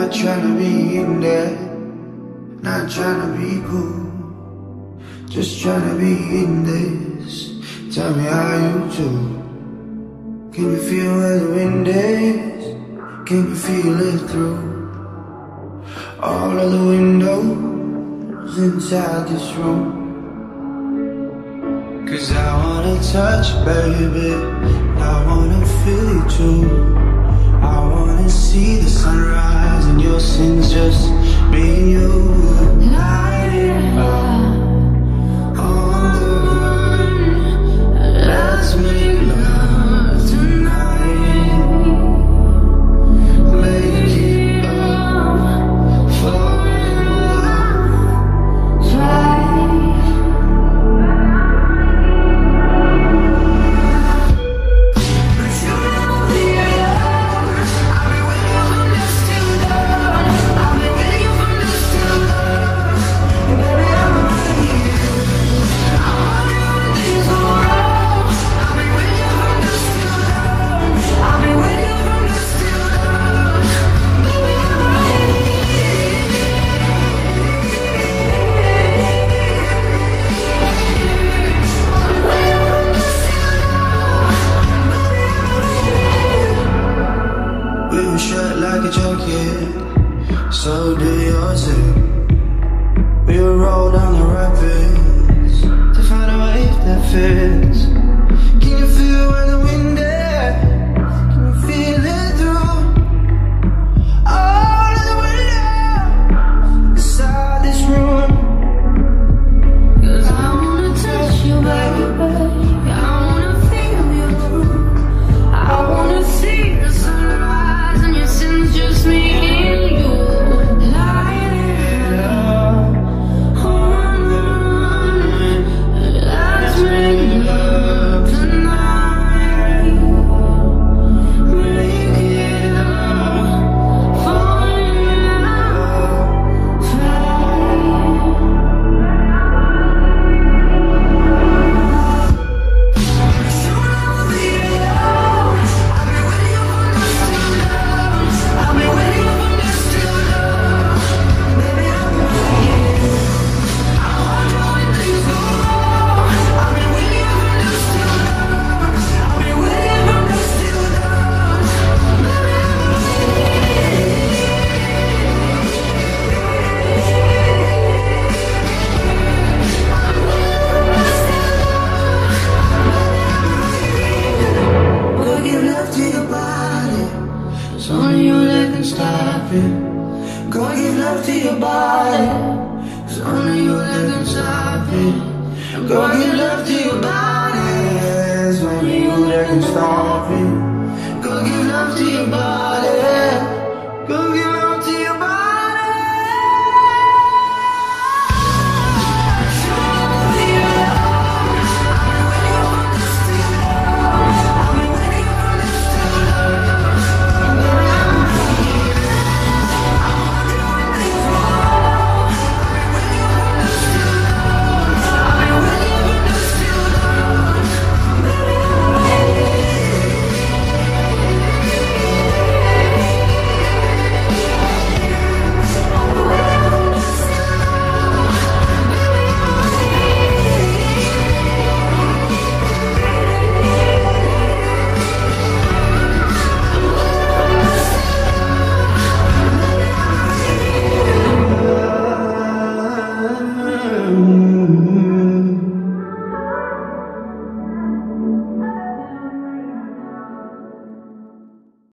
Not tryna be in there, not tryna be cool, just tryna be in this. Tell me how you do. Can you feel where the wind is? Can you feel it through all of the windows inside this room? 'Cause I wanna touch you, baby, I wanna feel you too. I wanna see the sunrise and your sins, just me and you. Light it up on the run. Let's make love tonight. Make it up, fall in love, try. Like a junkie, so do yours too. We'll roll down the rapids to find a wave that fits. Can you feel where the wind is? Can you feel it through all of the windows inside this room? 'Cause I wanna touch you, baby, I wanna feel you, I wanna see the sunrise and your sins, just me and you. Light it up on the run. Let's make love tonight. Make it up, fall in love, only you that can stop it. Go give love to your body, 'cause only you that can stop it. Go give love to your body, 'cause only you that can stop it.